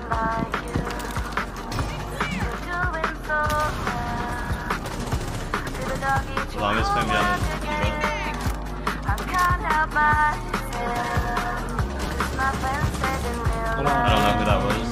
Longest swim beyond the I don't know who that was.